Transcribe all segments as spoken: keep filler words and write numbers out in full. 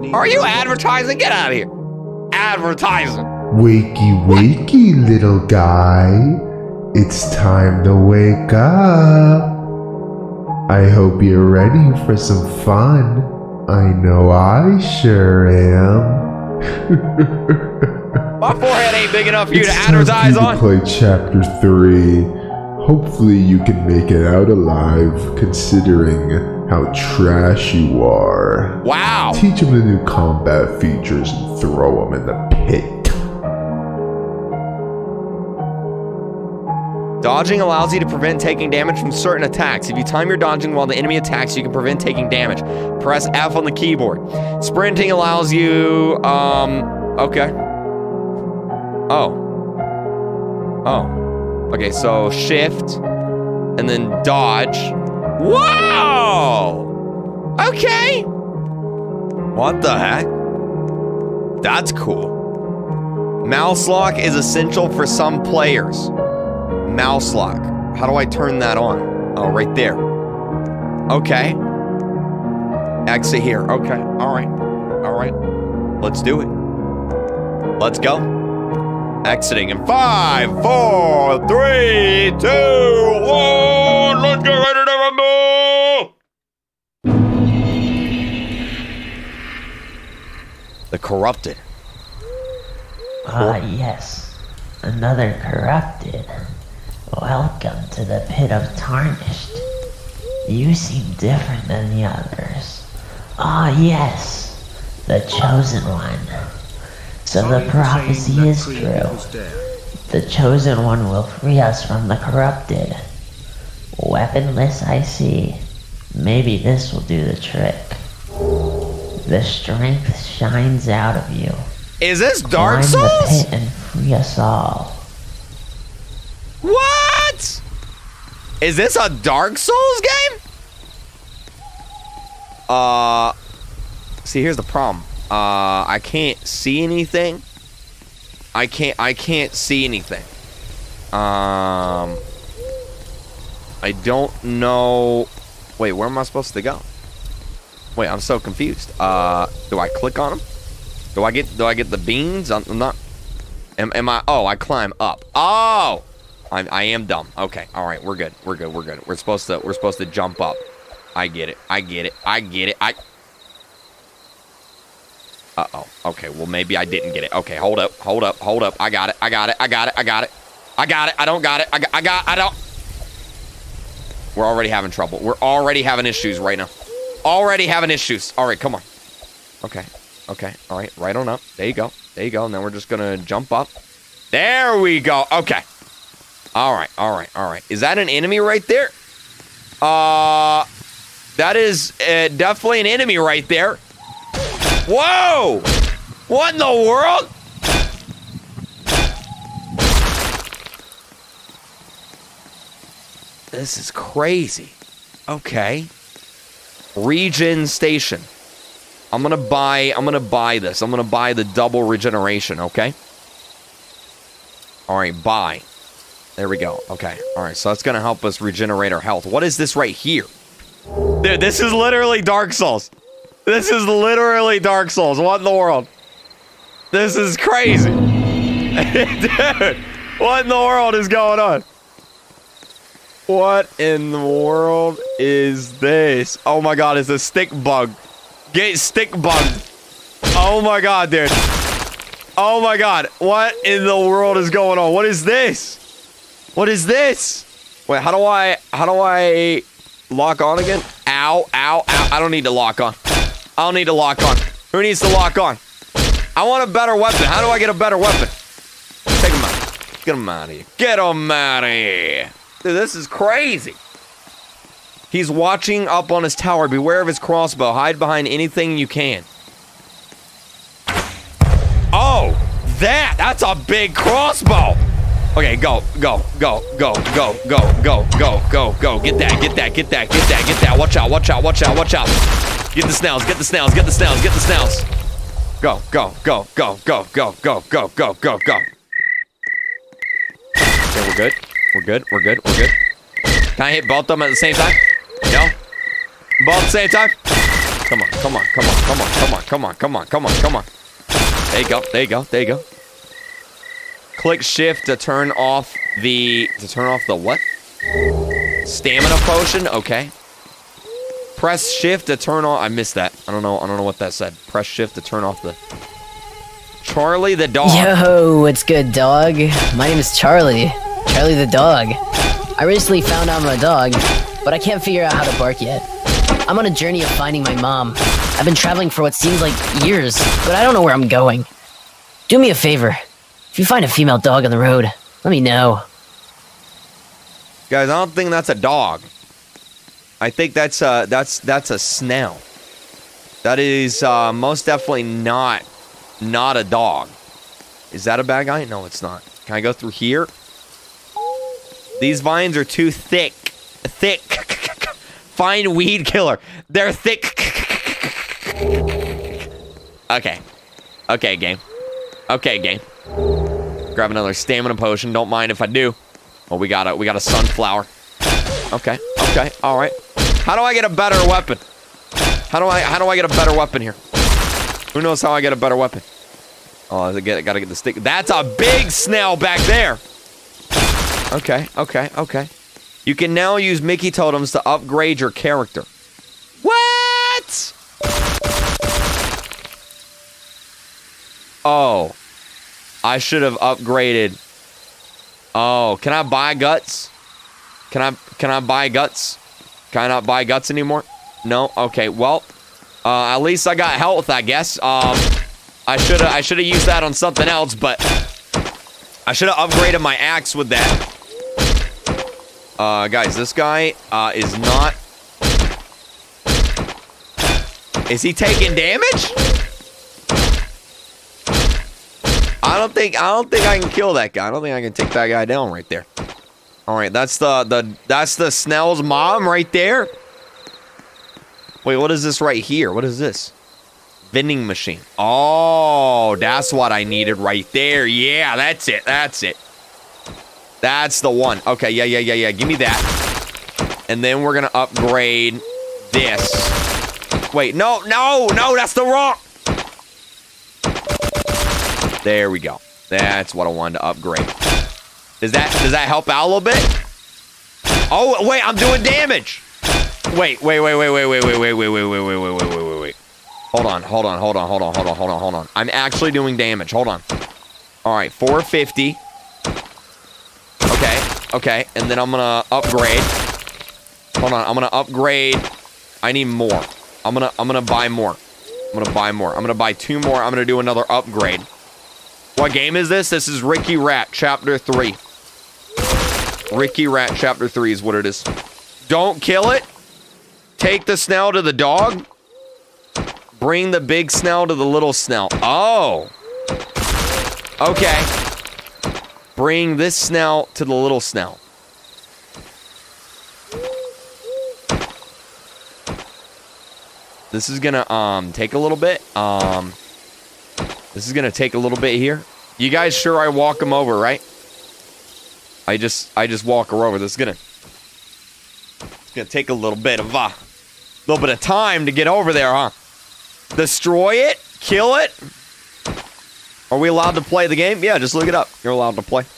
Are you advertising? Get out of here. Advertising. Wakey, wakey, little guy. It's time to wake up. I hope you're ready for some fun. I know I sure am. My forehead ain't big enough for you it's to advertise time for you on. to play chapter three. Hopefully you can make it out alive, considering how trash you are. Wow. Teach him the new combat features and throw him in the pit. Dodging allows you to prevent taking damage from certain attacks. If you time your dodging while the enemy attacks, you can prevent taking damage. Press F on the keyboard. Sprinting allows you, um, okay. Oh. Oh. Okay, so shift, and then dodge. Whoa! Okay. What the heck? That's cool. Mouse lock is essential for some players. Mouse lock. How do I turn that on? Oh, right there. Okay. Exit here. Okay. All right. All right. Let's do it. Let's go. Exiting in five, four, three, two, one. Let's get ready to rumble. The Corrupted. Ah, yes. Another Corrupted. Welcome to the Pit of Tarnished. You seem different than the others. Ah, yes. The Chosen One. So the prophecy is true. The Chosen One will free us from the Corrupted. Weaponless, I see. Maybe this will do the trick. The strength shines out of you. Is this Dark Climb Souls? the pit and free us all. What? Is this a Dark Souls game? Uh, see, here's the problem. Uh, I can't see anything. I can't, I can't see anything. Um, I don't know. Wait, where am I supposed to go? Wait, I'm so confused. Uh, do I click on them? Do I get, do I get the beans? I'm not, am, am I, oh, I climb up. Oh! I, I am dumb. Okay, all right, we're good. We're good. We're good. We're supposed to. We're supposed to jump up. I get it. I get it. I get it. I. Uh oh. Okay. Well, maybe I didn't get it. Okay. Hold up. Hold up. Hold up. I got it. I got it. I got it. I got it. I got it. I don't got it. I got. I got. I don't. We're already having trouble. We're already having issues right now. Already having issues. All right. Come on. Okay. Okay. All right. Right on up. There you go. There you go. And then we're just gonna jump up. There we go. Okay. All right, all right, all right. Is that an enemy right there? Uh, that is uh, definitely an enemy right there. Whoa! What in the world? This is crazy. Okay. Regen station. I'm gonna buy, I'm gonna buy this. I'm gonna buy the double regeneration, okay? All right, buy. There we go. Okay. All right. So that's going to help us regenerate our health. What is this right here? Dude, this is literally Dark Souls. This is literally Dark Souls. What in the world? This is crazy. Dude, what in the world is going on? What in the world is this? Oh my god, it's a stick bug. Get stick bugged. Oh my god, dude. Oh my god. What in the world is going on? What is this? What is this? Wait, how do I, how do I lock on again? Ow, ow, ow. I don't need to lock on. I don't need to lock on. Who needs to lock on? I want a better weapon. How do I get a better weapon? Take him out. Get him out of here. Get him out of here. Dude, this is crazy. He's watching up on his tower. Beware of his crossbow. Hide behind anything you can. Oh, that. That's a big crossbow. Okay, go, go, go, go, go, go, go, go, go, go. Get that, get that, get that, get that, get that. Watch out, watch out, watch out, watch out. Get the snails, get the snails, get the snails, get the snails. Go, go, go, go, go, go, go, go, go, go, go. Okay, we're good. We're good, we're good, we're good. Can I hit both of them at the same time? No? Both at the same time? Come on, come on, come on, come on, come on, come on, come on, come on, come on. There you go, there you go, there you go. Click shift to turn off the, to turn off the what? Stamina potion, okay. Press shift to turn on, I missed that. I don't know, I don't know what that said. Press shift to turn off the, Charlie the dog. Yo, what's good, dog? My name is Charlie. Charlie the dog. I recently found out I'm a dog, but I can't figure out how to bark yet. I'm on a journey of finding my mom. I've been traveling for what seems like years, but I don't know where I'm going. Do me a favor. If you find a female dog on the road, let me know. Guys, I don't think that's a dog. I think that's a, that's, that's a snail. That is uh, most definitely not, not a dog. Is that a bad guy? No, it's not. Can I go through here? These vines are too thick. Thick. Find weed killer. They're thick. Okay. Okay, game. Okay, game. Grab another stamina potion. Don't mind if I do. Oh, we got a we got a sunflower. Okay. Okay. All right. How do I get a better weapon? How do I how do I get a better weapon here? Who knows how I get a better weapon? Oh, I get gotta get the stick. That's a big snail back there. Okay. Okay. Okay. You can now use Mickey totems to upgrade your character. What? Oh. I should have upgraded. Oh, can I buy guts? Can I can I buy guts? Can I not buy guts anymore? No? Okay, well, uh, at least I got health, I guess. Um, I should have I should have used that on something else, but I should have upgraded my axe with that. Uh, guys, this guy, uh, is not... Is he taking damage? I don't think, I don't think I can kill that guy. I don't think I can take that guy down right there. Alright, that's the, the, that's the Snell's mom right there. Wait, what is this right here? What is this? Vending machine. Oh, that's what I needed right there. Yeah, that's it, that's it. That's the one. Okay, yeah, yeah, yeah, yeah. Give me that. And then we're gonna upgrade this. Wait, no, no, no, that's the wrong. There we go. That's what I wanted to upgrade. Does that does that help out a little bit? Oh, wait, I'm doing damage. Wait, wait, wait, wait, wait, wait, wait, wait, wait, wait, wait, wait, wait, wait, wait, wait. Hold on, hold on, hold on, hold on, hold on, hold on, hold on. I'm actually doing damage. Hold on. All right, four fifty. Okay, okay, and then I'm gonna upgrade. Hold on, I'm gonna upgrade. I need more. I'm gonna, I'm gonna buy more. I'm gonna buy more. I'm gonna buy two more. I'm gonna do another upgrade. What game is this? This is Ricky Rat Chapter three. Ricky Rat Chapter three is what it is. Don't kill it. Take the Snell to the dog. Bring the big Snell to the little Snell. Oh. Okay. Bring this Snell to the little Snell. This is gonna um take a little bit. Um, this is gonna take a little bit here. You guys sure I walk them over, right? I just I just walk her over. This is gonna it's gonna take a little bit of a uh, little bit of time to get over there, huh? Destroy it, kill it. Are we allowed to play the game? Yeah, just look it up. You're allowed to play.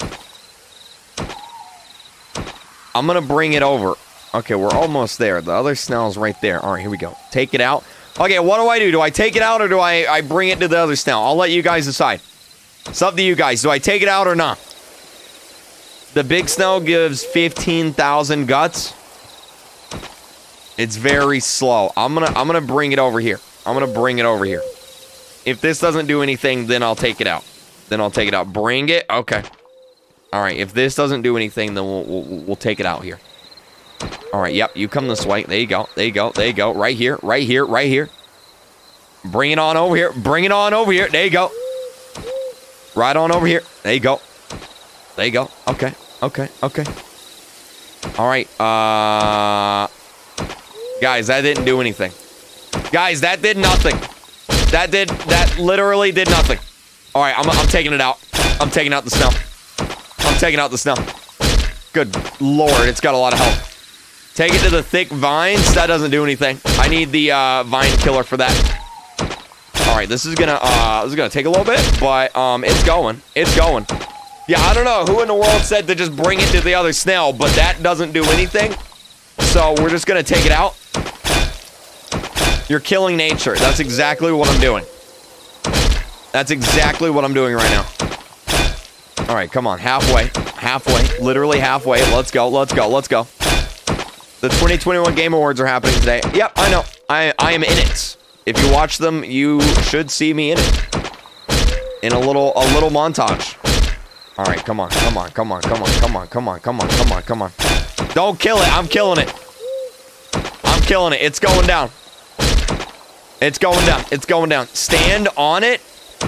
I'm gonna bring it over. Okay, we're almost there. The other Snell's right there. All right, here we go. Take it out. Okay, what do I do? Do I take it out or do I, I bring it to the other Snell? I'll let you guys decide. It's up to you guys. Do I take it out or not? The big Snell gives fifteen thousand guts. It's very slow. I'm gonna I'm gonna bring it over here. I'm gonna bring it over here. If this doesn't do anything, then I'll take it out. Then I'll take it out. Bring it. Okay. All right. If this doesn't do anything, then we'll we'll, we'll take it out here. All right. Yep. You come this way. There you go. There you go. There you go. Right here. Right here. Right here. Bring it on over here. Bring it on over here. There you go. Right on over here. There you go. There you go. Okay. Okay. Okay. All right. Uh, guys, that didn't do anything. Guys, that did nothing. That did, that literally did nothing. All right, I'm, I'm taking it out. I'm taking out the Snell. I'm taking out the Snell. Good Lord, it's got a lot of health. Take it to the thick vines. That doesn't do anything. I need the uh, vine killer for that. All right, this is gonna uh, this is gonna take a little bit, but um, it's going. It's going. Yeah, I don't know who in the world said to just bring it to the other snail, but that doesn't do anything. So we're just gonna take it out. You're killing nature. That's exactly what I'm doing. That's exactly what I'm doing right now. All right, come on, halfway, halfway, literally halfway. Let's go. Let's go. Let's go. The twenty twenty-one Game Awards are happening today. Yep, I know. I I am in it. If you watch them, you should see me in it. In a little a little montage. All right, come on, come on, come on, come on, come on, come on, come on, come on, come on. Don't kill it. I'm killing it. I'm killing it. It's going down. It's going down. It's going down. Stand on it.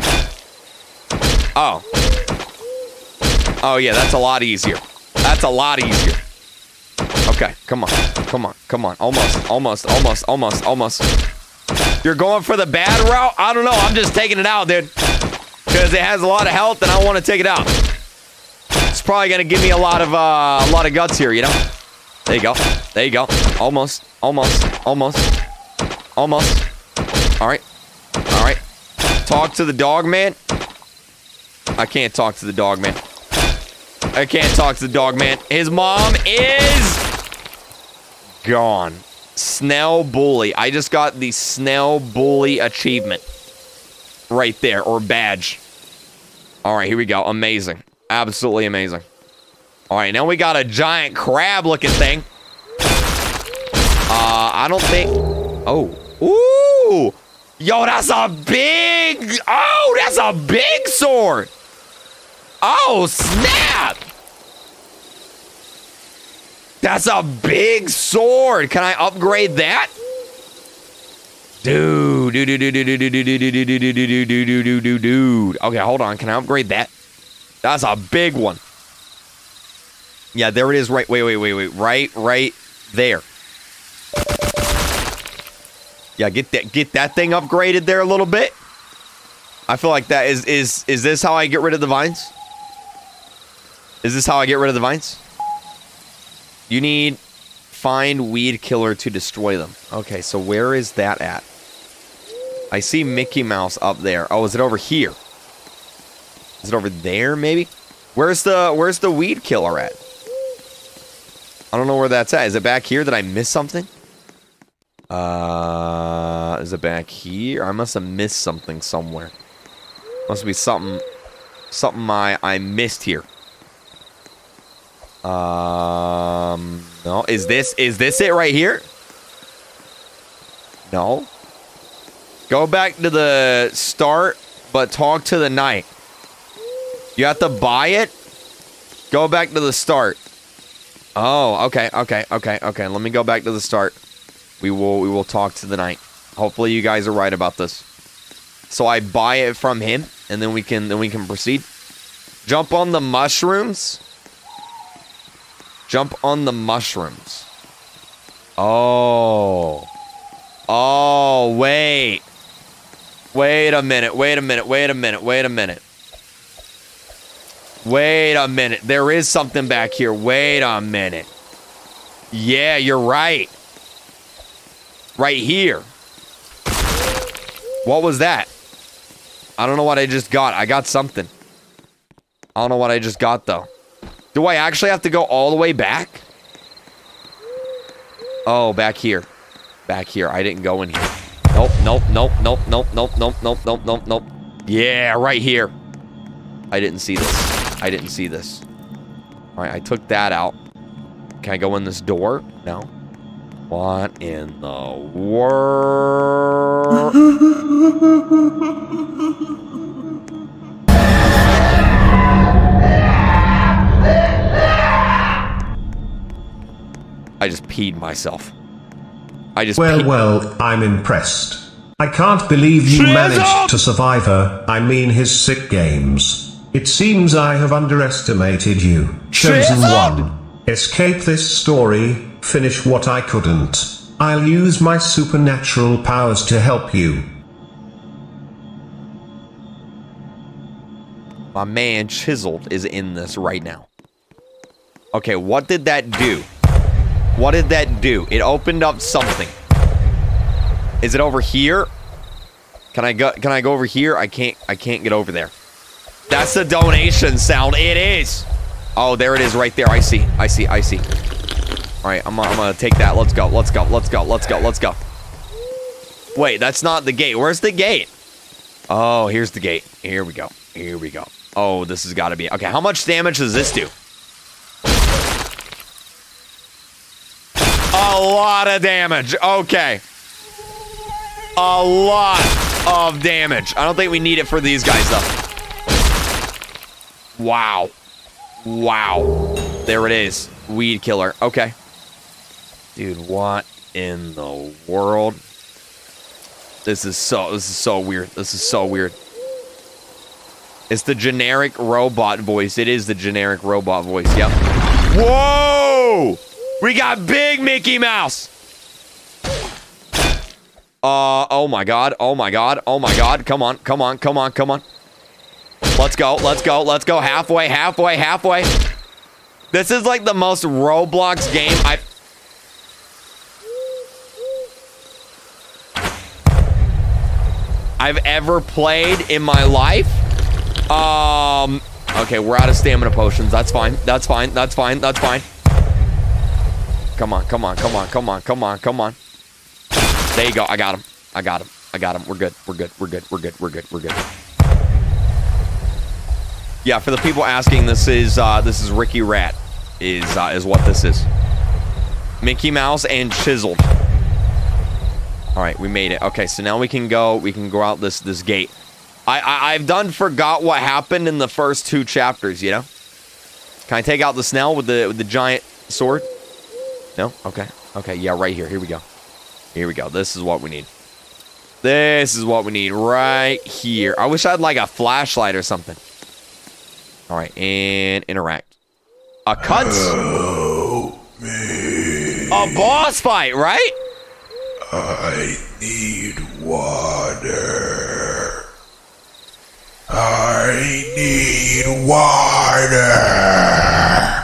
Oh. Oh, yeah, that's a lot easier. That's a lot easier. Okay, come on. Come on. Come on. Almost. Almost. Almost. Almost. Almost. You're going for the bad route? I don't know. I'm just taking it out, dude. Because it has a lot of health and I want to take it out. It's probably going to give me a lot of, uh, a lot of guts here, you know? There you go. There you go. Almost. Almost. Almost. Almost. All right. All right. Talk to the dog, man. I can't talk to the dog, man. I can't talk to the dog, man. His mom is gone. Snell Bully. I just got the Snell Bully achievement. Right there. Or badge. Alright, here we go. Amazing. Absolutely amazing. Alright, now we got a giant crab looking thing. Uh, I don't think... Oh. Ooh! Yo, that's a big... Oh, that's a big sword! Oh, snap! That's a big sword. Can I upgrade that? Dude, dude, dude, dude, dude, dude, dude, dude, dude, dude, dude, dude, dude, dude, dude. Okay, hold on. Can I upgrade that? That's a big one. Yeah, there it is. Right. Wait, wait, wait, wait. Right, right there. Yeah, get that, get that thing upgraded there a little bit. I feel like that is is is this how I get rid of the vines? Is this how I get rid of the vines? You need find weed killer to destroy them. Okay, so where is that at? I see Mickey Mouse up there. Oh, is it over here? Is it over there, maybe? Where's the where's the weed killer at? I don't know where that's at. Is it back here? Did I miss something? Uh, is it back here? I must have missed something somewhere. Must be something, something I I missed here. Um, no. Is this, is this it right here? No. Go back to the start, but talk to the knight. You have to buy it? Go back to the start. Oh, okay, okay, okay, okay. Let me go back to the start. We will, we will talk to the knight. Hopefully you guys are right about this. So I buy it from him, and then we can, then we can proceed. Jump on the mushrooms. Jump on the mushrooms. Oh. Oh, wait. Wait a minute, wait a minute, wait a minute, wait a minute. Wait a minute. There is something back here. Wait a minute. Yeah, you're right. Right here. What was that? I don't know what I just got. I got something. I don't know what I just got, though. Do I actually have to go all the way back? Oh, back here. Back here. I didn't go in here. Nope, nope, nope, nope, nope, nope, nope, nope, nope, nope, nope. Yeah, right here. I didn't see this. I didn't see this. All right, I took that out. Can I go in this door? No. What in the world? I just peed myself. I just Well, peed. well, I'm impressed. I can't believe you managed to survive her, I mean his sick games. It seems I have underestimated you. Chosen one. Escape this story, finish what I couldn't. I'll use my supernatural powers to help you. My man Chiseled is in this right now. Okay, what did that do? What did that do? It opened up something. Is it over here? Can I go can I go over here? I can't I can't get over there. That's the donation sound. It is. Oh, there it is right there. I see. I see. I see. All right, I'm, I'm gonna take that. Let's go. Let's go. Let's go. Let's go. Let's go. Wait, that's not the gate. Where's the gate? Oh, here's the gate. Here we go. Here we go. Oh, this has got to be. Okay, how much damage does this do? A lot of damage. Okay. A lot of damage. I don't think we need it for these guys, though. Wow. Wow. There it is. Weed killer. Okay. Dude, what in the world? This is so, this is so weird. This is so weird. It's the generic robot voice. It is the generic robot voice. Yep. Whoa! We got big Mickey Mouse. Uh, oh my god. Oh my god. Oh my god. Come on. Come on. Come on. Come on. Let's go. Let's go. Let's go. Halfway. Halfway. Halfway. This is like the most Roblox game I've... I've ever played in my life. Um, okay, we're out of stamina potions. That's fine. That's fine. That's fine. That's fine. Come on, come on, come on, come on, come on, come on. There you go. I got him. I got him. I got him. We're good. We're good. We're good. We're good. We're good. We're good. Yeah, for the people asking, this is uh this is Ricky Rat is uh is what this is. Mickey Mouse and chiseled. All right, we made it. Okay, so now we can go. We can go out this this gate. I, I I've done forgot what happened in the first two chapters. You know. Can I take out the Snell with the with the giant sword? No. Okay. Okay. Yeah. Right here. Here we go. Here we go. This is what we need. This is what we need right here. I wish I had like a flashlight or something. All right, and interact. A cut. Help me. A boss fight, right? I need water. I need water.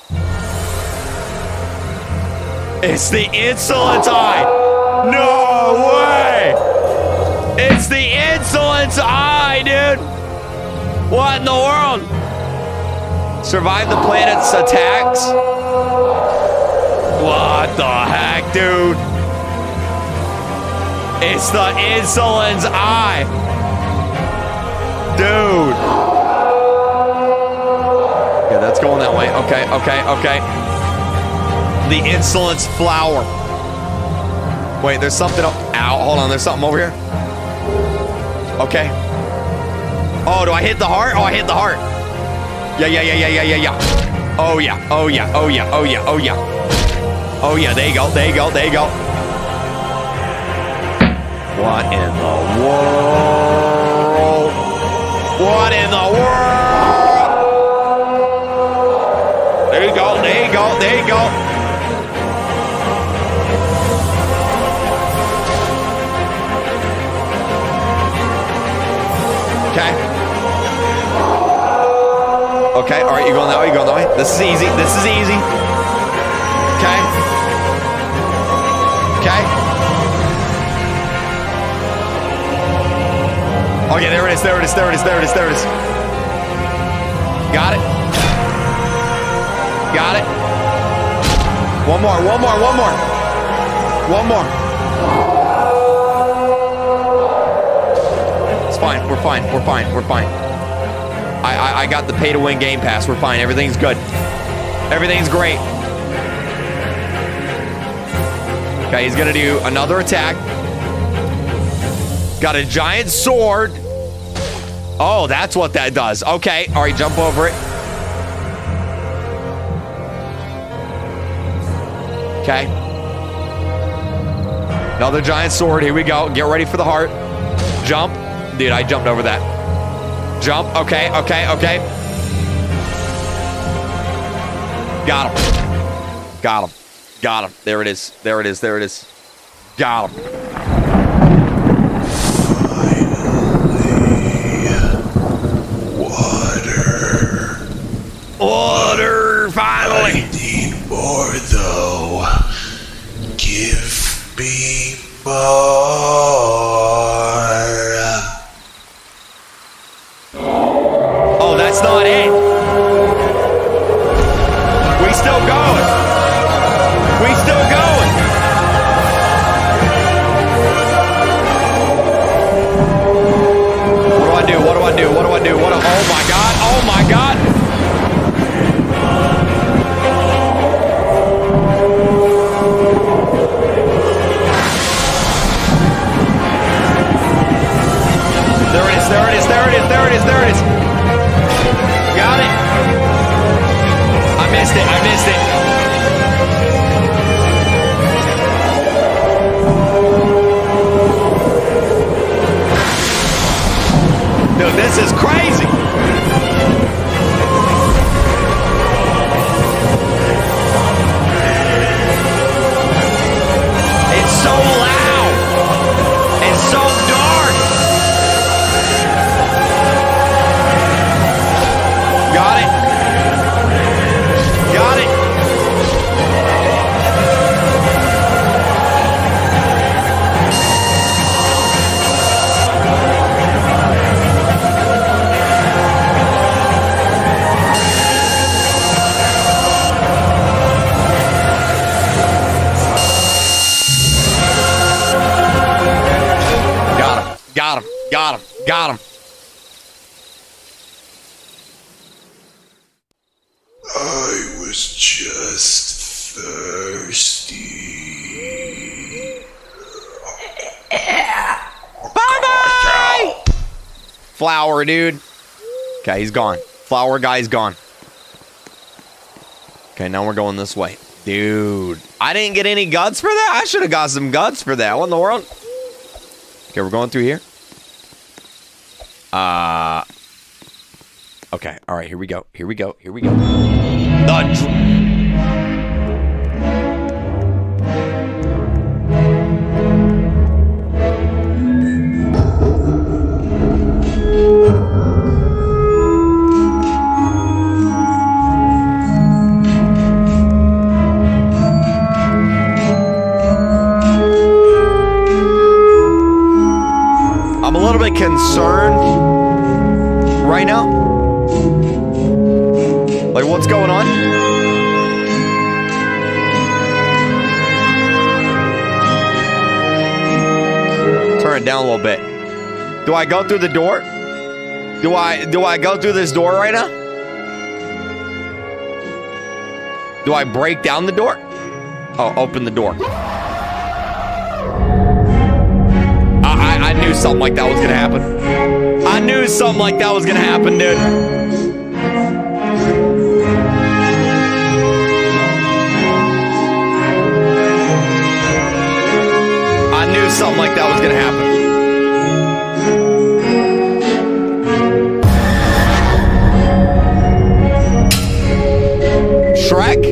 It's the Insolence Eye. No way. It's the Insolence Eye, dude. What in the world? Survive the planet's attacks? What the heck, dude? It's the Insolence Eye. Dude. Yeah, that's going that way. Okay, okay, okay. The Insolence Flower. Wait, there's something... Ow, hold on. There's something over here. Okay. Oh, do I hit the heart? Oh, I hit the heart. Yeah, yeah, yeah, yeah, yeah, yeah, yeah. Oh, yeah. Oh, yeah. Oh, yeah. Oh, yeah. Oh, yeah. Oh, yeah. There you go. There you go. There you go. What in the world? What in the world? There you go. There you go. There you go. Okay. Okay, all right, you're going that way, you're going that way. This is easy, this is easy. Okay. Okay. Okay, there it is, there it is, there it is, there it is, there it is. Got it. Got it. One more, one more, one more. One more. It's fine, we're fine, we're fine, we're fine. I, I, I got the pay-to-win game pass. We're fine. Everything's good. Everything's great. Okay, he's going to do another attack. Got a giant sword. Oh, that's what that does. Okay. All right, jump over it. Okay. Another giant sword. Here we go. Get ready for the heart. Jump. Dude, I jumped over that. Jump. Okay, okay, okay. Got him. Got him. Got him. There it is. There it is. There it is. Got him. Water. Water, finally. I need more, though. Got him. Got him. I was just thirsty. Bye-bye! Flower, dude. Okay, he's gone. Flower guy's gone. Okay, now we're going this way. Dude, I didn't get any guts for that? I should have got some guts for that. What in the world? Okay, we're going through here. Uh... Okay, alright, here we go. Here we go. Here we go. The dr- I'm a little bit concerned right now. Like, what's going on? Turn it down a little bit. Do I go through the door? Do I do I go through this door right now? Do I break down the door? Oh, open the door. I, I, I knew something like that was gonna happen. I knew something like that was gonna happen, dude. I knew something like that was gonna happen. Shrek?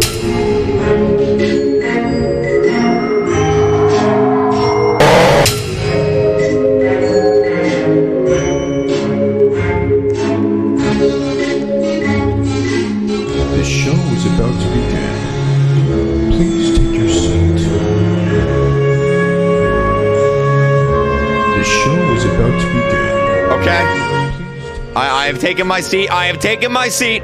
The show is about to begin. Please take your seat. The show is about to begin. Okay. I, I have taken my seat. I have taken my seat.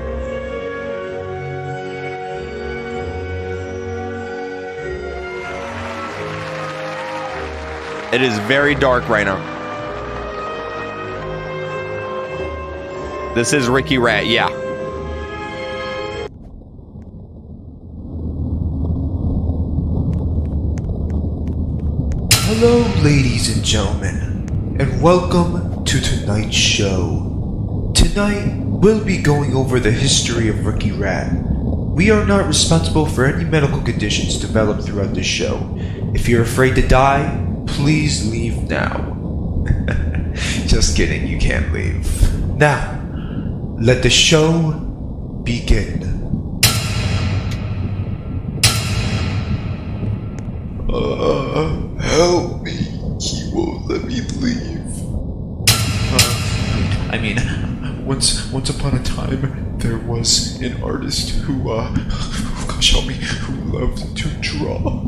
It is very dark right now. This is Ricky Rat, yeah. Hello, ladies and gentlemen, and welcome to tonight's show. Tonight, we'll be going over the history of Ricky Rat. We are not responsible for any medical conditions developed throughout this show. If you're afraid to die, please leave now. Just kidding, you can't leave. Now, let the show begin. Uh, help me. He won't let me leave. Uh, I mean, once once upon a time, there was an artist who, uh, gosh help me, who loved to draw.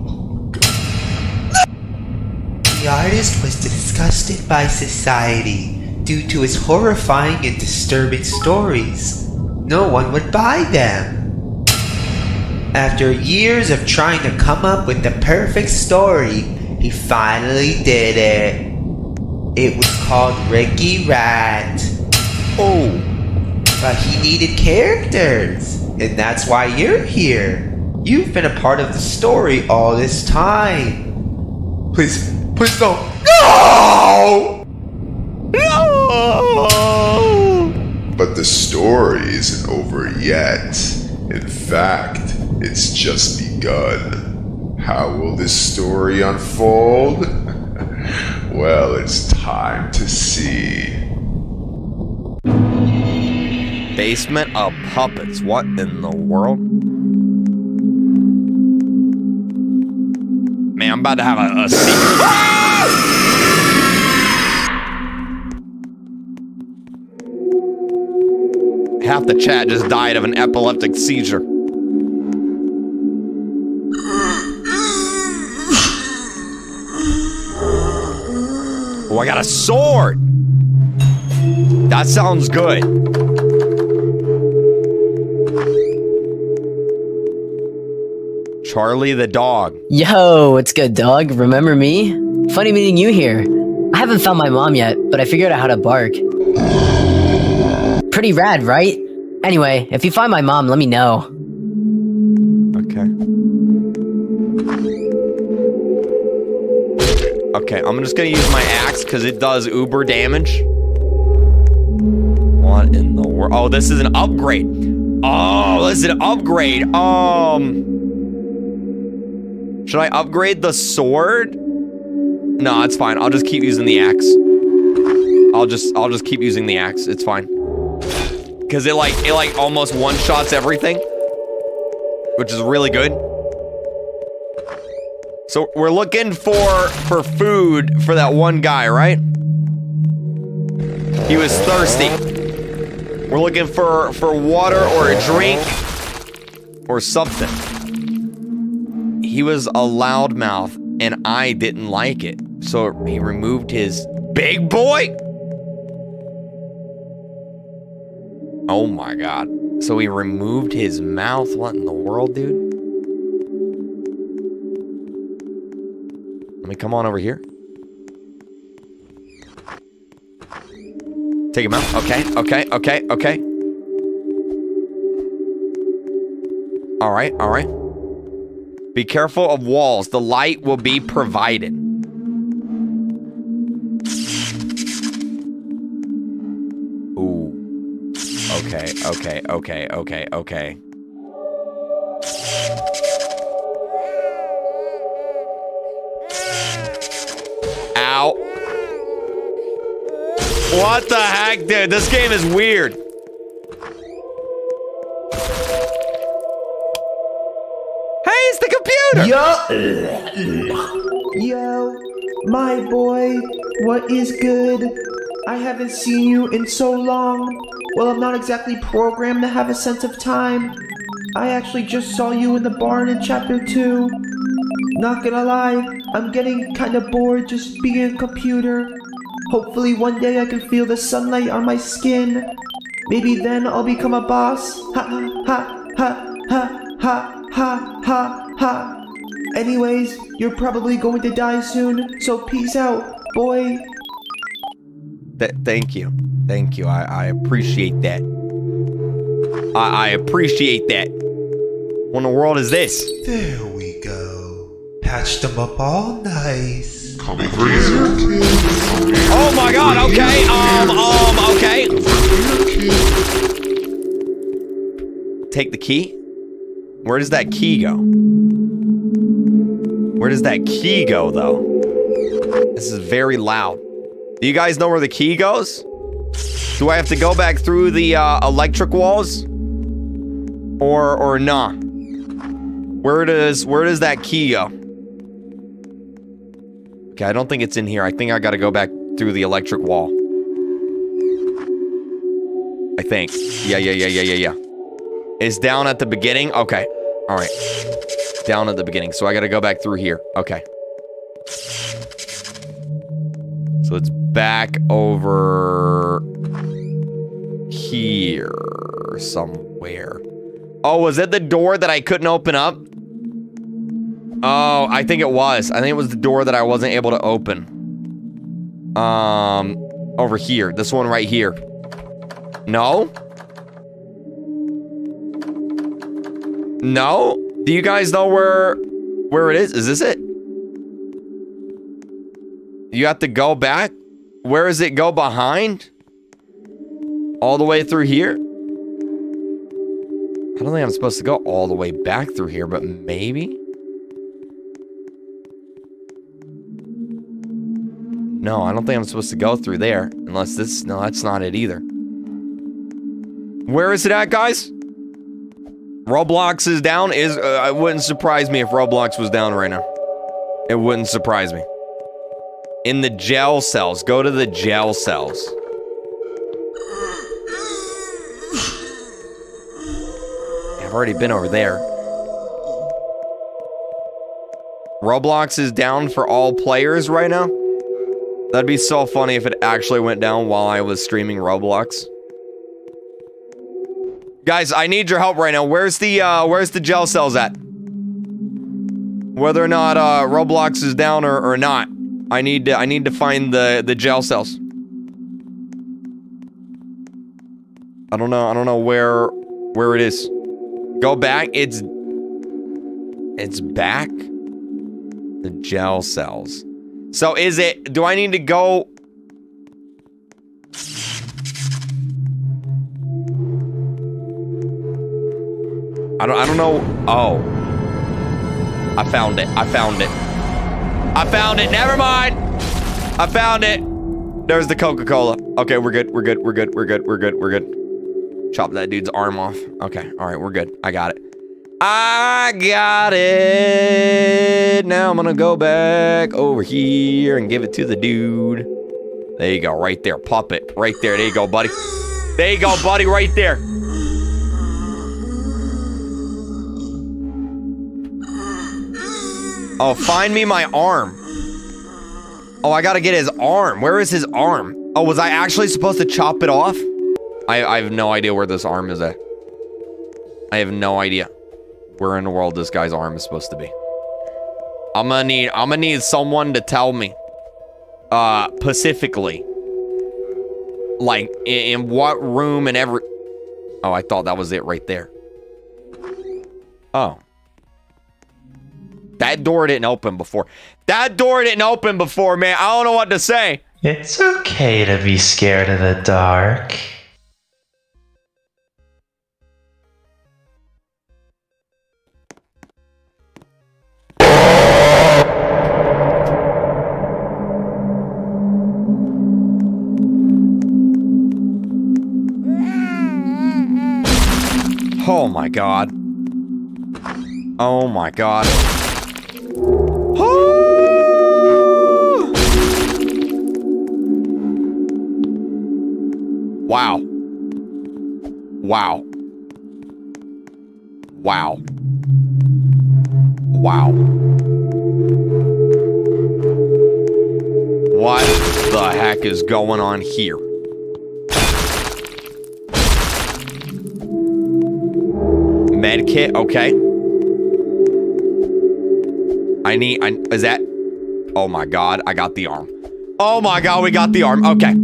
The artist was disgusted by society due to his horrifying and disturbing stories. No one would buy them. After years of trying to come up with the perfect story, he finally did it. It was called Ricky Rat. Oh. But he needed characters, and that's why you're here. You've been a part of the story all this time. Please, please don't. No! No! But the story isn't over yet. In fact, it's just begun. How will this story unfold? Well, it's time to see. Basement of puppets. What in the world? Man, I'm about to have a, a secret. Ah! Half the chat just died of an epileptic seizure. Oh, I got a sword! That sounds good. Charlie the dog. Yo, what's good, dog? Remember me? Funny meeting you here. I haven't found my mom yet, but I figured out how to bark. Pretty rad, right? Anyway, if you find my mom, let me know. Okay. Okay, I'm just gonna use my axe because it does uber damage. What in the world? Oh, this is an upgrade. Oh, this is an upgrade. Um, should I upgrade the sword? No, it's fine. I'll just keep using the axe. I'll just, I'll just keep using the axe. It's fine. Cause it like, it like almost one shots everything, which is really good. So we're looking for for food for that one guy, right? He was thirsty. We're looking for for water or a drink or something. He was a loudmouth and I didn't like it. So he removed his big boy. Oh my god. So he removed his mouth. What in the world, dude? Let me come on over here. Take him out. Okay, okay, okay, okay. Alright, alright. Be careful of walls. The light will be provided. Ooh. Okay, okay, okay, okay, okay. Ow. What the heck, dude? This game is weird. Hey, it's the computer! Yo! Yo, my boy, what is good? I haven't seen you in so long. Well, I'm not exactly programmed to have a sense of time. I actually just saw you in the barn in chapter two. Not gonna lie, I'm getting kinda bored just being a computer. Hopefully one day I can feel the sunlight on my skin. Maybe then I'll become a boss. Ha ha ha ha ha ha ha ha. Anyways, you're probably going to die soon, so peace out, boy. Th thank you. Thank you. I, I appreciate that. I, I appreciate that. What in the world is this? There we go. Patched them up all nice. Coming for you, kid. Oh my god, okay. Um, um, okay. Take the key? Where does that key go? Where does that key go, though? This is very loud. Do you guys know where the key goes? Do I have to go back through the uh, electric walls? Or, or nah? Where does, where does that key go? Okay, I don't think it's in here. I think I gotta go back through the electric wall. I think. Yeah, yeah, yeah, yeah, yeah, yeah. It's down at the beginning? Okay. Alright. Down at the beginning. So I gotta go back through here. Okay. So it's back over here somewhere. Oh, was it the door that I couldn't open up? Oh, I think it was. I think it was the door that I wasn't able to open. Um, over here. This one right here. No? No? Do you guys know where where it is? Is this it? You have to go back? Where does it go behind? All the way through here? I don't think I'm supposed to go all the way back through here, but maybe? No, I don't think I'm supposed to go through there. Unless this... No, that's not it either. Where is it at, guys? Roblox is down? Is uh, it wouldn't surprise me if Roblox was down right now. It wouldn't surprise me. In the jail cells. Go to the jail cells. I've already been over there. Roblox is down for all players right now? That'd be so funny if it actually went down while I was streaming Roblox. Guys, I need your help right now. Where's the, uh, where's the jail cells at? Whether or not, uh, Roblox is down or, or not. I need to I need to find the the jail cells. I don't know. I don't know where where it is. Go back. It's it's back. The jail cells. So is it? Do I need to go? I don't. I don't know. Oh, I found it. I found it. I found it. Never mind. I found it. There's the Coca-Cola. Okay, we're good. We're good. We're good. We're good. We're good. We're good. Chop that dude's arm off. Okay. All right. We're good. I got it. I got it. Now I'm gonna go back over here and give it to the dude. There you go. Right there. Pop it. Right there. There you go, buddy. There you go, buddy. Right there. Oh, find me my arm. Oh, I gotta get his arm. Where is his arm? Oh, was I actually supposed to chop it off? I, I have no idea where this arm is at. I have no idea where in the world this guy's arm is supposed to be. I'm gonna need, I'm gonna need someone to tell me, uh, specifically, like, in, in what room and every... Oh, I thought that was it right there. Oh. That door didn't open before. That door didn't open before, man. I don't know what to say. It's okay to be scared of the dark. Oh my god. Oh my god. Wow. Wow. Wow. Wow. What the heck is going on here? Med kit, okay. I need, I, is that? Oh my god, I got the arm. Oh my god, we got the arm, okay.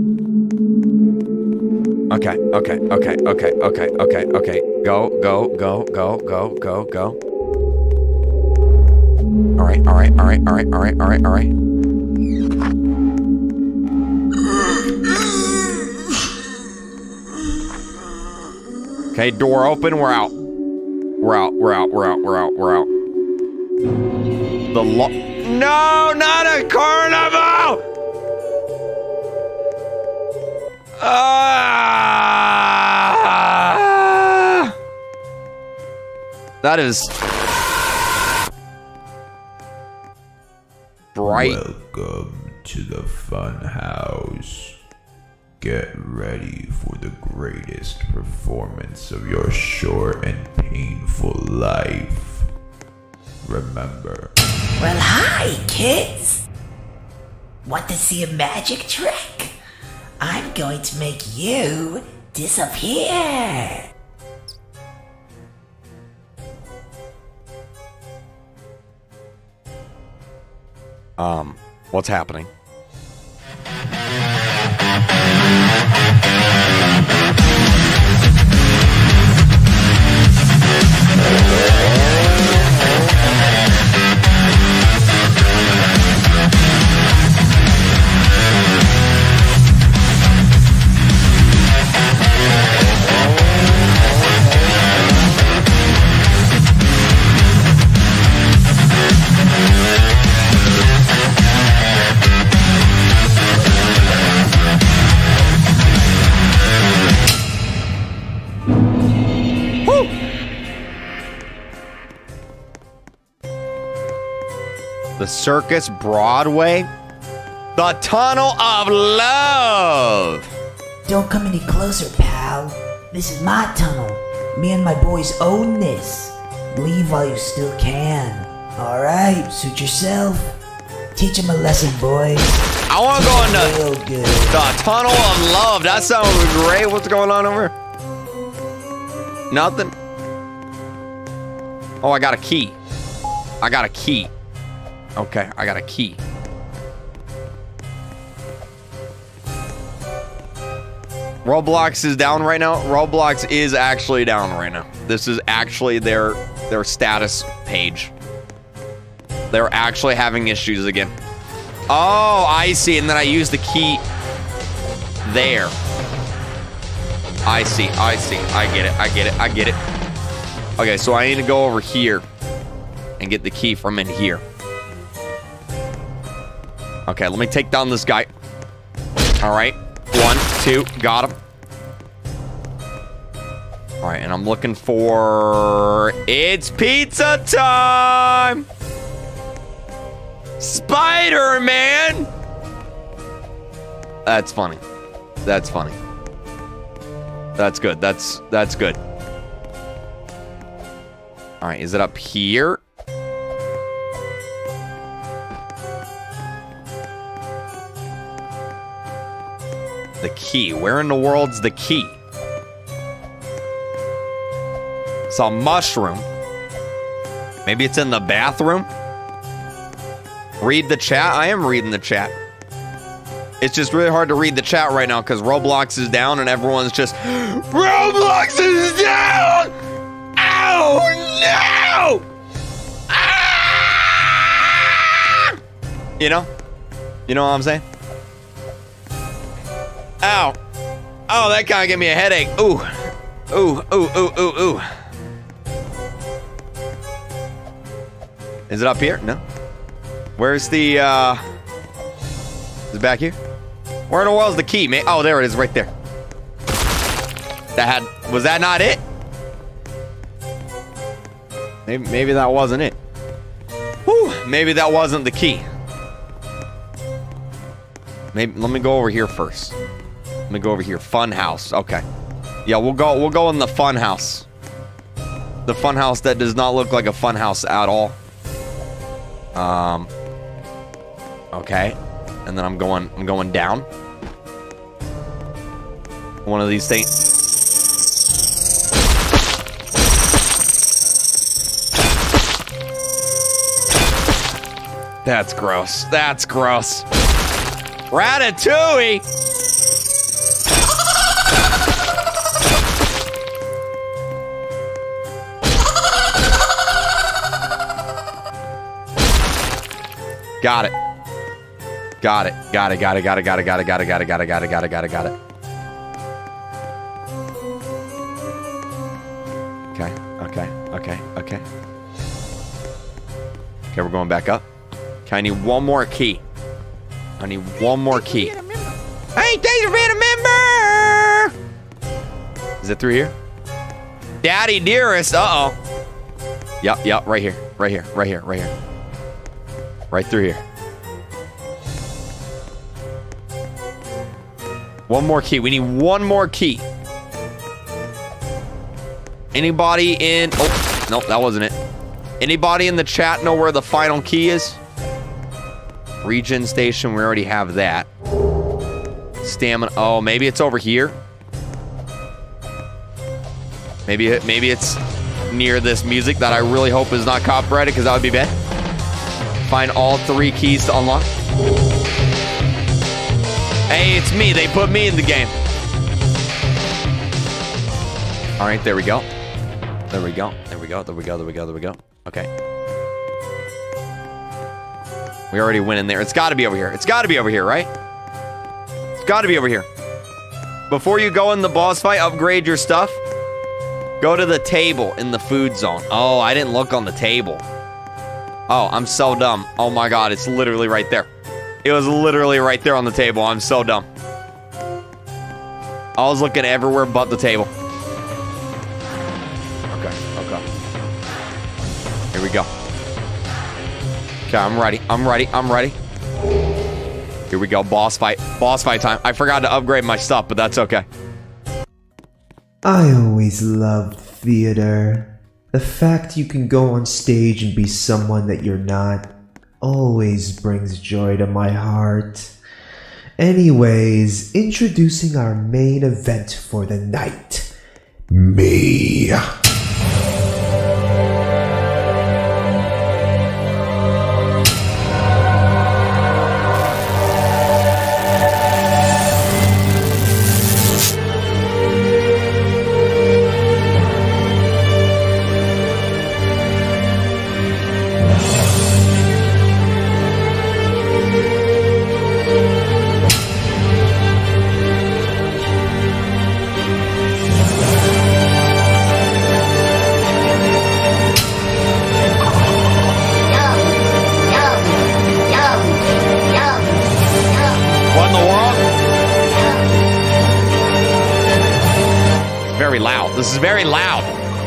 Okay, okay, okay, okay, okay, okay, okay. Go, go, go, go, go, go, go. Alright, alright, alright, alright, alright, alright, alright. Okay, door open, we're out. We're out, we're out, we're out, we're out, we're out. The lo- No, not a carnival! Ah! That is... bright. Welcome to the fun house. Get ready for the greatest performance of your short and painful life. Remember. Well, hi, kids. Want to see a magic trick? I'm going to make you disappear. Um, what's happening? The Circus Broadway? The Tunnel of Love! Don't come any closer, pal. This is my tunnel. Me and my boys own this. Leave while you still can. Alright, suit yourself. Teach him a lesson, boys. I want to go into Real good. the Tunnel of Love. That sounds great. What's going on over here? Nothing. Oh, I got a key. I got a key. Okay, I got a key. Roblox is down right now. Roblox is actually down right now. This is actually their their status page. They're actually having issues again. Oh, I see. And then I use the key there. I see. I see. I get it. I get it. I get it. Okay, so I need to go over here and get the key from in here. Okay, let me take down this guy. All right. One, two, got him. All right, and I'm looking for... It's pizza time! Spider-Man! That's funny. That's funny. That's good. That's that's good. All right, is it up here? The key. Where in the world's the key? It's a mushroom. Maybe it's in the bathroom? Read the chat? I am reading the chat. It's just really hard to read the chat right now because Roblox is down and everyone's just, Roblox is down! Oh no! Ah! You know? You know what I'm saying? Ow. Oh, that kind of gave me a headache. Ooh. Ooh, ooh, ooh, ooh, ooh. Is it up here? No. Where's the, uh... Is it back here? Where in the world's the key, man? Oh, there it is, right there. That had... Was that not it? Maybe, maybe that wasn't it. Whew. Maybe that wasn't the key. Maybe... Let me go over here first. Let me go over here. Fun house. Okay. Yeah, we'll go, we'll go in the fun house. The fun house that does not look like a fun house at all. Um... Okay. And then I'm going, I'm going down. One of these things. That's gross. That's gross. Ratatouille! Got it. Got it. Got it. Got it. Got it. Got it. Got it. Got it. Got it. Got it. Got it. Got it. Got it. Got it. Okay. Okay. Okay. Okay. Okay, we're going back up. Okay, I need one more key. I need one more key. Hey, thanks for being a member! Is it through here? Daddy dearest. Uh-oh. Yep. Yep. Right here. Right here. Right here. Right here. Right through here. One more key. We need one more key. Anybody in... Oh, nope, that wasn't it. Anybody in the chat know where the final key is? Regen station, we already have that. Stamina... Oh, maybe it's over here? Maybe, it, maybe it's near this music that I really hope is not copyrighted because that would be bad. Find all three keys to unlock. Hey, it's me. They put me in the game. All right, there we go. There we go. There we go. There we go. There we go. There we go. Okay. We already went in there. It's got to be over here. It's got to be over here, right? It's got to be over here. Before you go in the boss fight, upgrade your stuff. Go to the table in the food zone. Oh, I didn't look on the table. Oh, I'm so dumb. Oh my god, it's literally right there. It was literally right there on the table. I'm so dumb. I was looking everywhere but the table. Okay, okay. Here we go. Okay, I'm ready. I'm ready. I'm ready. Here we go. Boss fight. Boss fight time. I forgot to upgrade my stuff, but that's okay. I always loved theater. The fact you can go on stage and be someone that you're not always brings joy to my heart. Anyways, introducing our main event for the night. Me. very loud. This is very loud.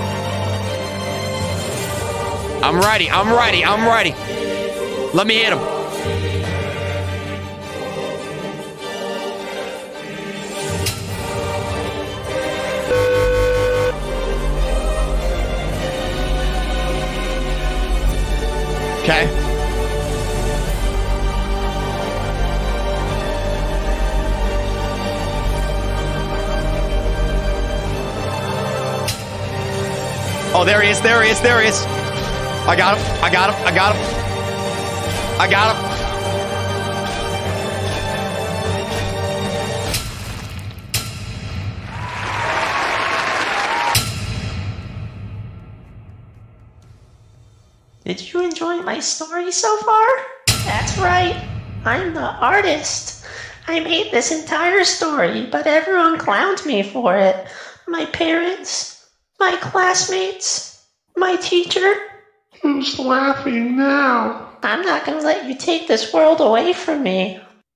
I'm ready. I'm ready. I'm ready. Let me hit him. Okay. Oh, there he is, there he is, there he is. I got him, I got him, I got him. I got him. Did you enjoy my story so far? That's right, I'm the artist. I made this entire story, but everyone clowned me for it. My parents, my classmates, my teacher. Who's laughing now? I'm not gonna let you take this world away from me.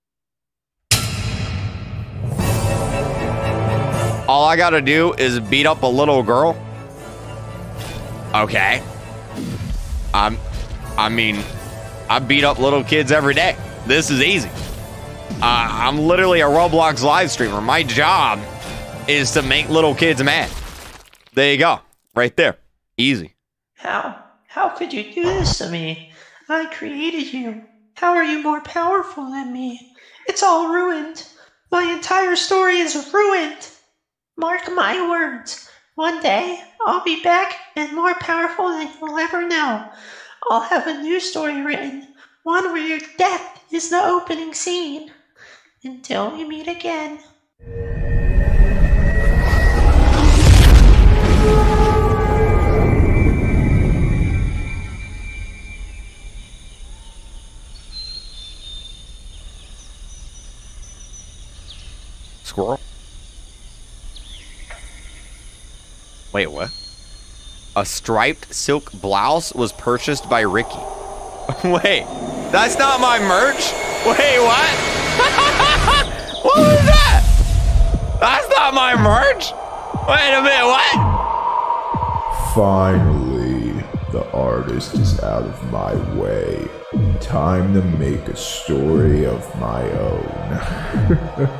All I gotta do is beat up a little girl. Okay. I'm, I mean, I beat up little kids every day. This is easy. Uh, I'm literally a Roblox live streamer. My job is to make little kids mad. There you go. Right there. Easy. How? How could you do this to me? I created you. How are you more powerful than me? It's all ruined. My entire story is ruined. Mark my words. One day, I'll be back and more powerful than you'll ever know. I'll have a new story written. One where your death is the opening scene. Until we meet again. Squirrel? Wait, what? A striped silk blouse was purchased by Ricky. Wait, that's not my merch? Wait, what? What was that? That's not my merch? Wait a minute, what? Finally, the artist is out of my way. Time to make a story of my own.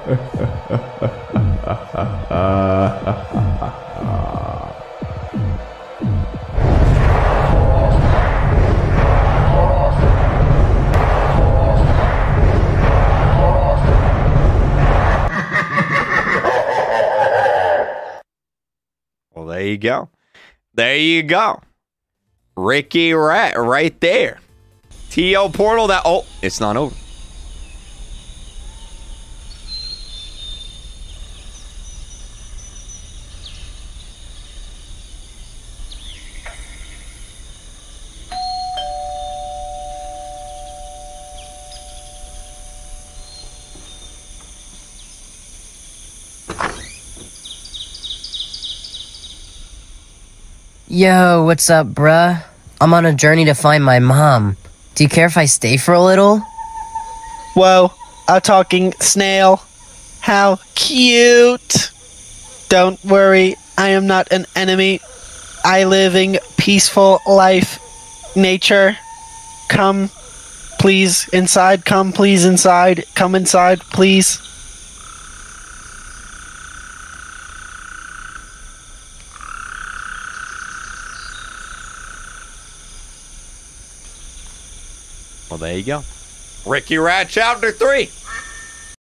Well, there you go. There you go. Ricky Rat right there. T O portal that... Oh, it's not over. Yo, what's up, bruh? I'm on a journey to find my mom. Do you care if I stay for a little? Whoa, a talking snail. How cute. Don't worry, I am not an enemy. I living peaceful life. Nature. Come, please, inside. Come, please, inside. Come inside, please. Well, there you go. Ricky Rat Chapter three.